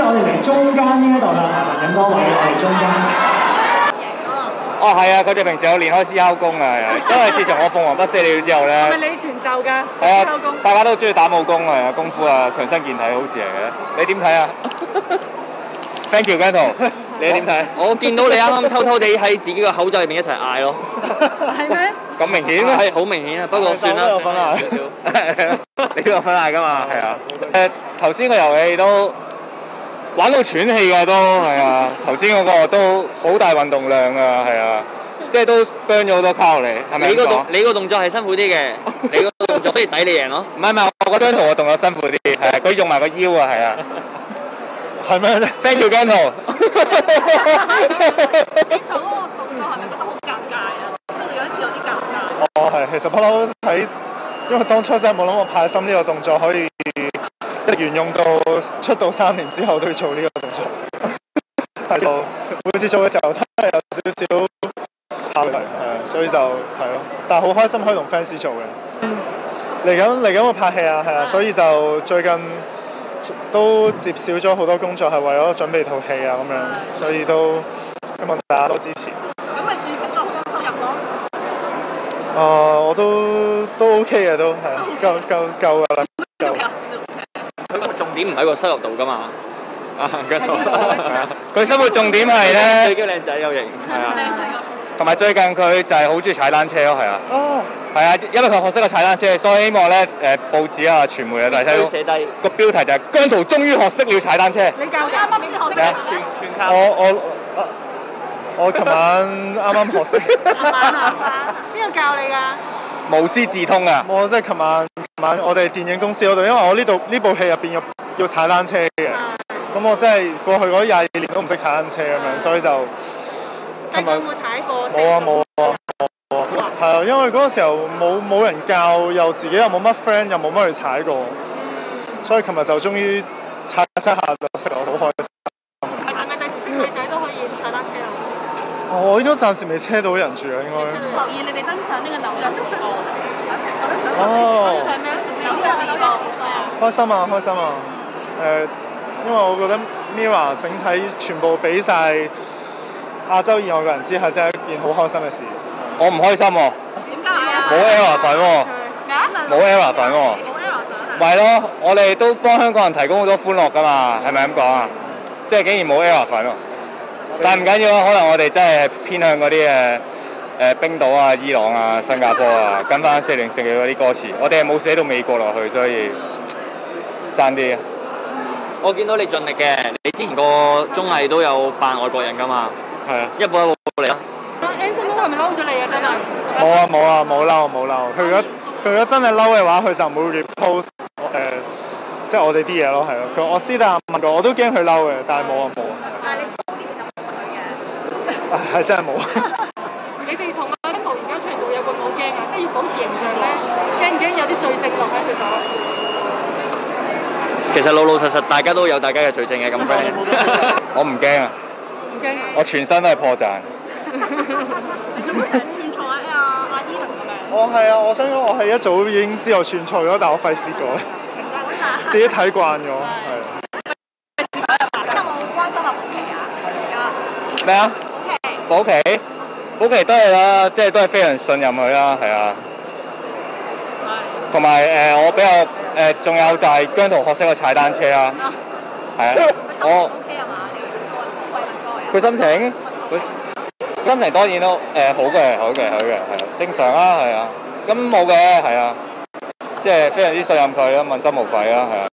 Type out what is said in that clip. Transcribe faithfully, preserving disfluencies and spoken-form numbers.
我哋嚟中間呢一度啦，麻煩咁多位，我哋中間。 哦，係啊，佢哋平時有練開思考功啊，係啊，因為自從我鳳凰不死了之後咧， 係咪你傳授㗎？ 係啊思考功， 大家都中意打武功啊，功夫啊，強身健體好事嚟嘅。你點睇啊？Thank you, Gentle。你點睇？ 我見到你啱啱偷偷地喺自己個口罩入邊一齊嗌咯。 係咩？ 咁明顯咩？ 係好明顯啊，不過算啦。 我都有份嗌，你都有份嗌㗎嘛？係啊。誒，頭先個遊戲都玩到喘氣㗎都係啊，頭先嗰個都好大運動量㗎，係啊，即係都 burn 咗好多卡路里，係咪咁講？ 你個動你個動作係辛苦啲嘅，你個動作可以抵你贏咯。 唔係唔係，我覺得 Gentle 個動作辛苦啲，係啊，佢用埋個腰啊，係啊。係咩？Thank you, Gentle。 先做嗰個動作係咪覺得好尷尬啊？覺得有一次有啲尷尬。 哦，係，其實不嬲睇，因為當初真係冇諗過派心呢個動作可以一直沿用到出道三年之後都要做呢個動作。係就每次做嘅時候都係有少少考慮，係，所以就係咯。但係好開心可以同 fans 做嘅。嚟緊嚟緊會拍戲啊，係啊，所以就最近都接少咗好多工作，係為咗準備套戲啊咁樣，所以都希望大家都支持。 咁咪算出咗好多收入咯？ 啊、呃，我都都 OK 嘅，都係夠夠夠㗎啦，夠。 佢個重點唔喺個收入度㗎嘛。啊，跟住佢生活重點係咧， 最緊靚仔有型，係啊。 同埋最近佢就係好中意踩單車咯，係啊。 哦。 係啊，因為佢學識咗踩單車，所以希望咧誒報紙啊、傳媒啊大家都寫低個標題就係姜濤終於學識了踩單車。 你教啱啱先學識啊全全靠我我我琴晚啱啱學識。 琴晚啊？邊個教你㗎？ 無師自通啊！ 我即係琴晚琴晚我哋電影公司嗰度，因為我呢度呢部戲入邊要要踩單車嘅，咁我真係過去嗰廿二年都唔識踩單車咁樣，所以就琴日有冇踩過？ 冇啊冇啊冇啊！係啊，因為嗰個時候冇冇人教，又自己又冇乜 friend，又冇乜去踩過，所以琴日就終於踩一下就識啦，好開心。 係咪第時識女仔都可以踩單車啊？ 我應該暫時未車到人住啊，應該。 留意你哋登上呢個紐約時報。 哦。 登上咩？ 紐約時報。 開心啊開心啊！誒、因為我覺得 Mirror 整體全部俾晒亞洲以外嘅人知，係真係一件好開心嘅事。 我唔開心喎。 點解啊？ 冇 error 份喎。 咩啊？ 冇 error 份喎。 冇 error 上啊？ 咪咯，我哋都幫香港人提供好多歡樂㗎嘛，係咪咁講啊？即係竟然冇 error 份喎。但係唔緊要啊，可能我哋真係偏向嗰啲誒誒冰島啊、伊朗啊、新加坡啊，跟翻四零四嘅嗰啲歌詞，我哋係冇寫到美國落去，所以爭啲。 我見到你盡力嘅，你之前個綜藝都有扮外國人㗎嘛？ 係啊。 一步一步嚟啦。 啊 Anson Lo 係咪嬲咗你啊？真係。 冇啊冇啊冇嬲冇嬲，佢如果佢如果真係嬲嘅話，佢就唔會 repost 誒、即係我哋啲嘢咯，係咯。佢我私底下問過，我都驚佢嬲嘅，但係冇啊冇啊。 但係你之前就冇問佢嘅。 係真係冇。 你哋同阿姜濤而家出嚟做有個冇驚啊？即係要保持形象咧，驚唔驚有啲罪證落喺佢手？ 其實老老實實大家都有大家嘅罪證嘅咁 friend。 我唔驚啊！ 唔驚啊！ 我全身都係破綻。 你做乜成日串錯啊？阿阿 Evan 咁樣？ 我係啊，我想講我係一早已經知我串錯咗，但我費事改，自己睇慣咗，係。 咁有冇關心阿寶琪啊？而家咩啊？ 寶琪。 寶琪，寶琪都係啦，即係都係非常信任佢啦，係啊。同埋誒，我比較誒，仲、有就係姜濤學識咗踩單車啦，係啊，我。 O K 係嘛？你慰問過啊？ 佢心情，佢心情當然都誒、呃、好嘅，好嘅，好嘅，係啊，正常啦，係啊，咁冇嘅，係啊，即係非常之信任佢啦，問心無愧啦，係啊。